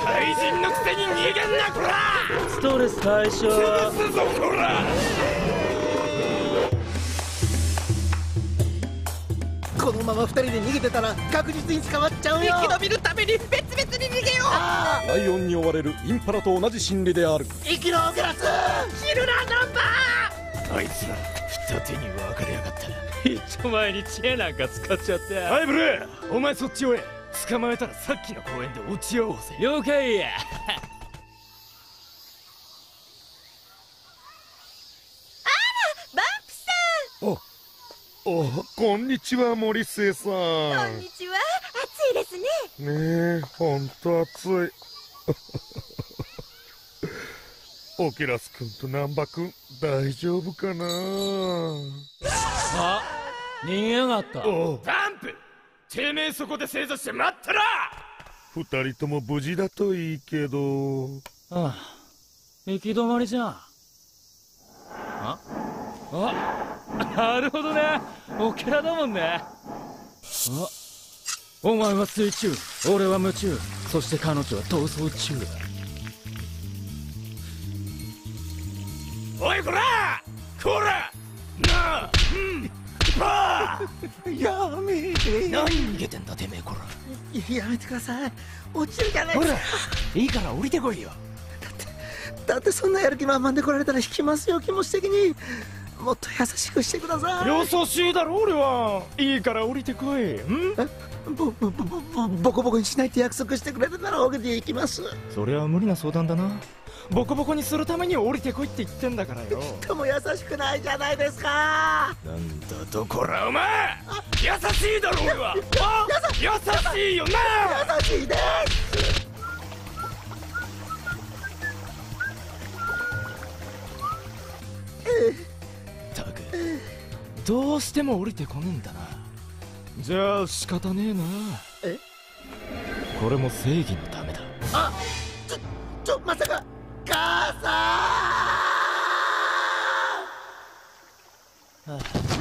怪人のくせに逃げんなこら。 ストレス解消。 潰すぞこら。 このまま2人で逃げてたら確実に捕まっちゃうよ。 生き延びるために別々に逃げよう。 ライオンに追われるインパラと同じ心理である。 生きろグラス。 死ぬなナンバあいつら二手に分かれやがった。 一丁前に知恵なんか使っちゃって。 はいブレー、お前そっち追え。捕まえたらさっきの公園で落ち合おうぜ。 了解や。 お、こんにちは森末さん。 こんにちは。暑いですね。 ねえ、ほんと暑い。オキラス君と難波君大丈夫かな。 あ、逃げやがった。 おう、 ダンプ、てめえそこで正座して待ったら。 二人とも無事だといいけど。 ああ、行き止まりじゃん。なるほどね。オケラだもんね。お前は水中、俺は夢中、そして彼女は逃走中だ。 おいこらこらなあ、パー。 やめて。 何逃げてんだてめえこら。 やめてください。落ちるじゃないですか。 いいから降りてこいよ。 だってそんなやる気満々で来られたら引きますよ。気持ち的にもっと優しくしてください。 優しいだろ俺は。いいから降りてこい。 ボコボコにしないって約束してくれるなら降りていきます。 それは無理な相談だな。ボコボコにするために降りてこいって言ってんだからよ。 人も優しくないじゃないですか。 なんだとこらお前。優しいだろ俺は。優しいよな。 優しいです。 たくどうしても降りてこねえんだな。じゃあ仕方ねえな。 え、 これも正義のためだ。 まさか母さん。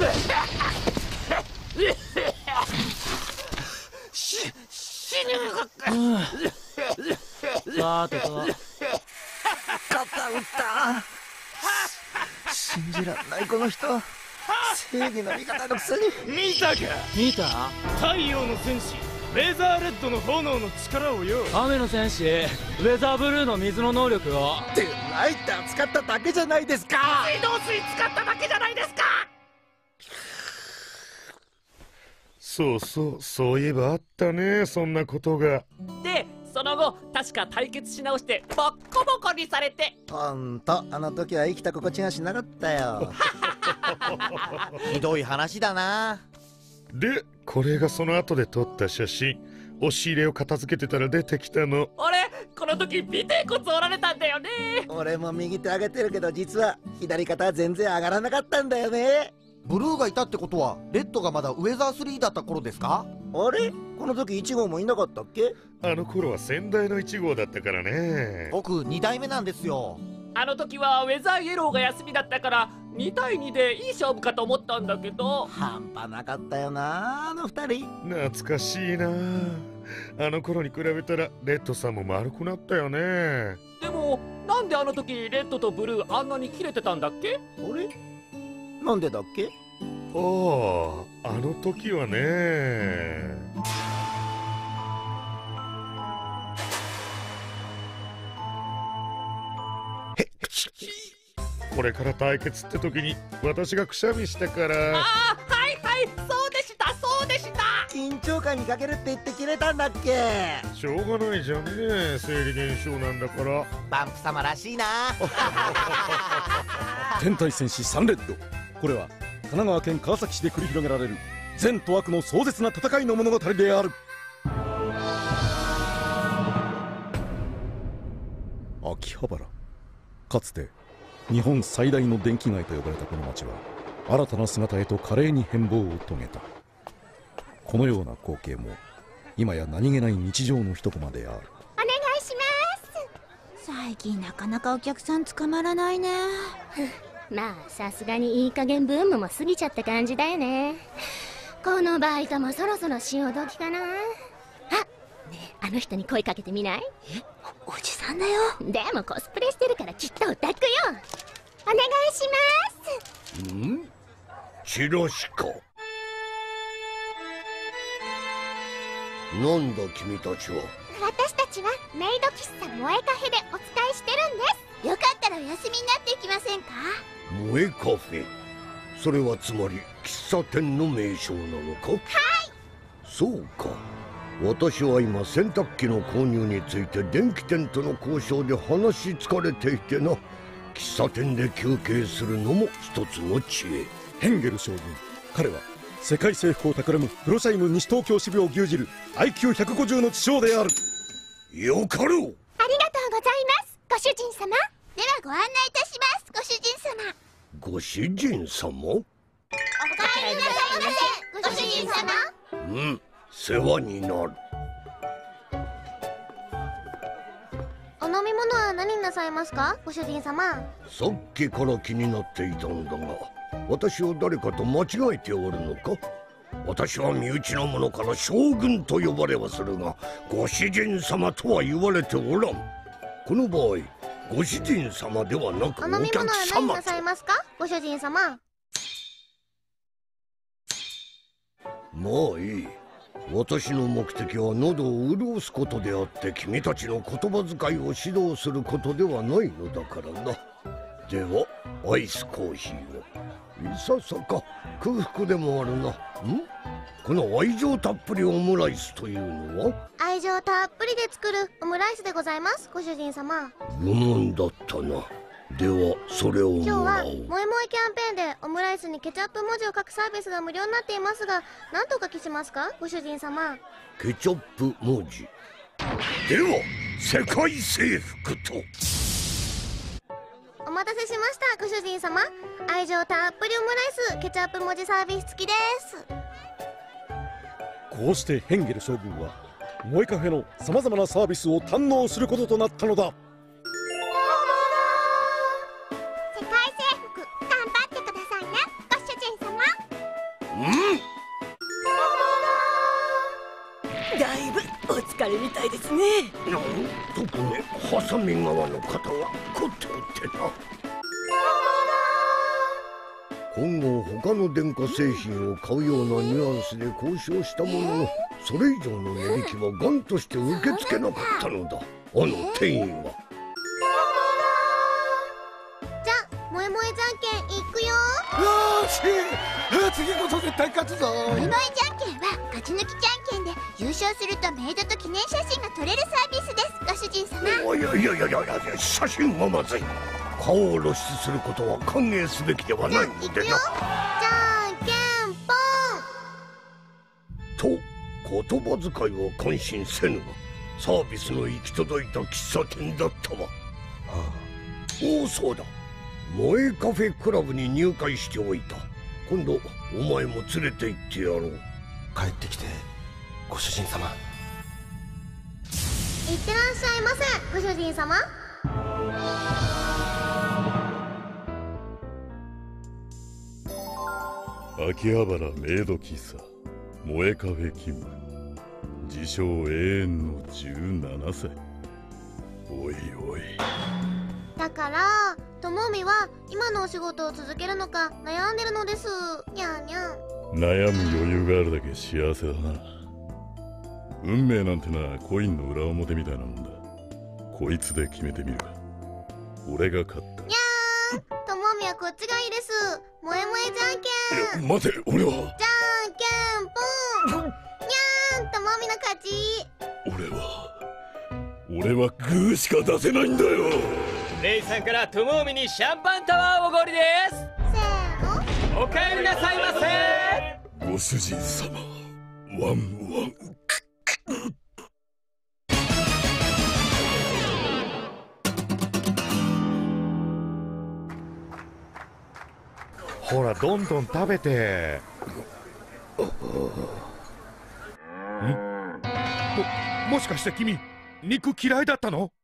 死ぬ。 さてと。 肩打った。信じらんないこの人。正義の味方のくせに。 見たか。 見た？ 太陽の戦士ウェザーレッドの炎の力をよ。 雨の戦士ウェザーブルーの水の能力を。 ってライター使っただけじゃないですか。 水道水使っただけじゃないですか。 そういえばあったね、そんなことが。 でその後確か対決し直してボッコボコにされて。 ほんとあの時は生きた心地がしなかったよ。 ひどい話だな。 で、これがその後で撮った写真。押し入れを片付けてたら出てきたの。 俺この時尾てい骨折られたんだよね。 俺も右手上げてるけど実は左肩は全然上がらなかったんだよね。 ブルーがいたってことはレッドがまだウェザー3だった頃ですか？ あれ、この時1号もいなかったっけ？ あの頃は先代の1号だったからね。 僕2代目なんですよ。 あの時はウェザーイエローが休みだったから2対2でいい勝負かと思ったんだけど。 半端なかったよなあの2人。 懐かしいな。あの頃に比べたらレッドさんも丸くなったよね。 でもなんであの時レッドとブルーあんなにキレてたんだっけ？ あれ、なんでだっけ？ あの時はね。これから対決って時に私がくしゃみしたから。 はいそうでしたそうでした。 緊張感にかけるって言って切れたんだっけ？ しょうがないじゃんね、生理現象なんだから。 バンプ様らしいな。 天体戦士3レッド。これは神奈川県川崎市で繰り広げられる善と悪の壮絶な戦いの物語である。秋葉原。かつて日本最大の電気街と呼ばれたこの町は新たな姿へと華麗に変貌を遂げた。このような光景も今や何気ない日常の一コマである。 お願いします。最近なかなかお客さん捕まらないね。 まあさすがにいい加減ブームも過ぎちゃった感じだよね。このバイトもそろそろ潮時かな。あ、 ねえ、あの人に声かけてみない？ おじさんだよ。 でもコスプレしてるからきっとオタクよ。お願いします。 ん？チラシか。なんだ君たちは。 私たちはメイド喫茶萌えカフェでお伝えしてるんです。よかったらお休みになっていきませんか？ 萌えカフェ。それはつまり喫茶店の名称なのか？はい。そうか。私は今洗濯機の購入について電気店との交渉で話し疲れていてな。喫茶店で休憩するのも一つの知恵。 ヘンゲル将軍、彼は世界征服を企むプロシャイム西東京支部を牛耳る IQ150 の知将である。 よかろう。 ありがとうございます、ご主人様。ではご案内いたします、ご主人様。 ご主人様？ お帰りなさいませ、ご主人様。 うん、世話になる。 お飲み物は何になさいますか、ご主人様。 さっきから気になっていたんだが、私を誰かと間違えておるのか？私は身内の者から将軍と呼ばれはするが、ご主人様とは言われておらん。この場合、ご主人様ではなくお飲みお客物は何に様なさいますか、ご主人様。 まあいい。私の目的は喉を潤すことであって、君たちの言葉遣いを指導することではないのだからな。ではアイスコーヒーを。いささか空腹でもあるな。この愛情たっぷりオムライスというのは？ 愛情たっぷりで作るオムライスでございます、ご主人様。 愚問だったな。ではそれをも今日はらおう。 萌え萌えキャンペーンでオムライスにケチャップ文字を書くサービスが無料になっていますが、何とお書きしますか、ご主人様。 ケチャップ文字では世界征服と。 お待たせしました、ご主人様。愛情たっぷりオムライスケチャップ文字サービス付きです。 こうしてヘンゲル将軍は萌えカフェのさまざまなサービスを堪能することとなったのだ。 世界征服頑張ってくださいね、ご主人様。 だいぶお疲れみたいですね。 特にハサミ側の肩が凝っておってな。今後他の電化製品を買うようなニュアンスで交渉したものの、それ以上の値引きは頑として受け付けなかったのだ、あの店員は。 じゃあ萌え萌えじゃんけんいくよ。 よし、次こそ絶対勝つぞ。 萌え萌えじゃんけんは勝ち抜きじゃんけんで優勝するとメイドと記念写真が撮れるサービスです、ご主人様。 いや写真はまずい。顔を露出することは歓迎すべきではないのでな。 じゃんけんぽんと言葉遣いは感心せぬが、サービスの行き届いた喫茶店だったわ。おお、そうだ。萌えカフェクラブに入会しておいた。今度お前も連れて行ってやろう。 帰ってきて、ご主人様。 いってらっしゃいませ、ご主人様。 秋葉原メイド喫茶萌えカフェ勤務、自称永遠の17歳。おいおい、 だからともみは今のお仕事を続けるのか悩んでるのです。にゃんにゃん。 悩む余裕があるだけ幸せだな。運命なんてのはコインの裏表みたいなもんだ。こいつで決めてみるか。俺が勝った。 にゃーん、ともみはこっちがいいです。萌え萌えじゃんけん。 待て、俺は。 じゃんけんぽん。にゃーん、ともみの勝ち。 俺はグーしか出せないんだよ。 レイさんからともみにシャンパンタワーおごりです。 せーの、 おかえりなさいませ。 ご主人様、ワンワン。 ほら、どんどん食べて。もしかして君、肉嫌いだったの？